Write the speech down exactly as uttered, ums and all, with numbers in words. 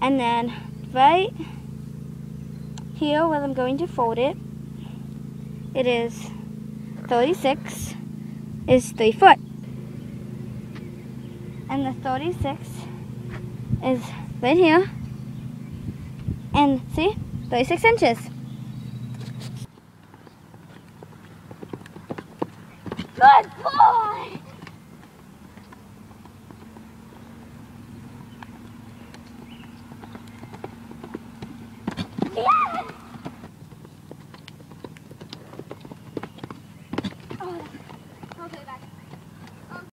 And then right here where I'm going to fold it, it is thirty-six is three foot. And the thirty-six is right here. And see, thirty-six inches. Good boy! Yeah!